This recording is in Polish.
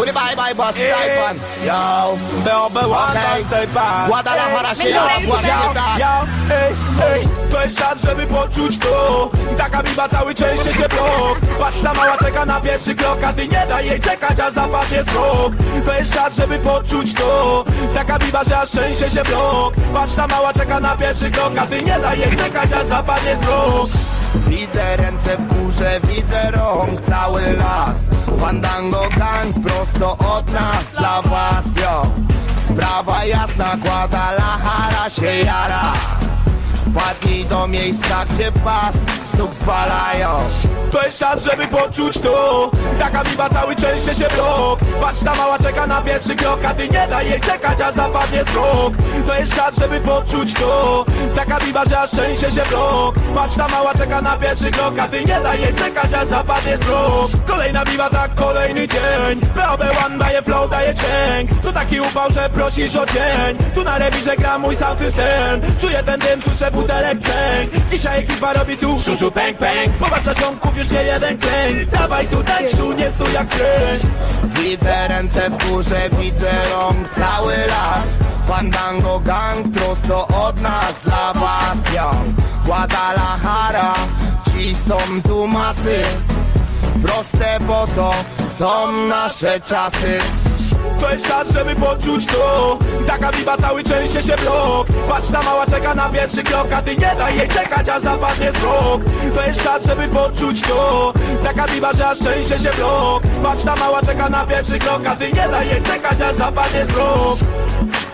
Put bye bye boss type one. Yo, Guadalajara się jara właśnie tak. To jest czas, żeby poczuć to. Taka biba cały częściej się blok. Patrz, ta mała czeka na pierwszy krok, a ty nie daj jej czekać, aż zapadnie wzrok. To jest czas, żeby poczuć to. Taka biba, że aż częściej się blok. Patrz, ta mała czeka na pierwszy krok, a ty nie daj jej czekać, aż zapadnie wzrok. Widzę ręce w górze, widzę rąk, cały las. Fandango gang prosto od nas dla was, yo. Sprawa jasna, Guadalajara się jara. Wpadnij do miejsca, gdzie pas stóp zwalają. To jest czas, żeby poczuć to. Taka biba cały częściej się blok. Patrz, ta mała czeka na pierwszy krok, a ty nie daj jej czekać, aż zapadnie wzrok. To jest czas, żeby poczuć to. Taka biba, że aż częściej się blok. Patrz, ta mała czeka na pierwszy krok, a ty nie daj jej czekać, aż zapadnie wzrok. Kolejna biba, tak kolejny dzień. BOB1 daje flow, daje dźwięk. Tu taki upał, że prosisz o cień. Tu na rewirze gra mój sound system. Czuję ten dym, słyszę butelek brzęk. Dzisiaj ekipa robi tu szuszu pęk pęk. Popatrz na ciągów, już nie jeden klęk. Dawaj tu tańcz, tu nie stój jak kręć. Widzę ręce w górze, widzę rąk, cały las. Fandango gang prosto od nas dla was, yo. Guadalajara, ci są tu masy. Proste, bo to są nasze czasy. To jest czas, żeby poczuć to. Taka biba cały częściej się blok. Patrz, ta mała czeka na pierwszy krok, a ty nie daj jej czekać, aż zapadnie wzrok. To jest czas, żeby poczuć to. Taka biba, że aż częściej się blok. Patrz, ta mała czeka na pierwszy krok, a ty nie daj jej czekać, aż zapadnie wzrok.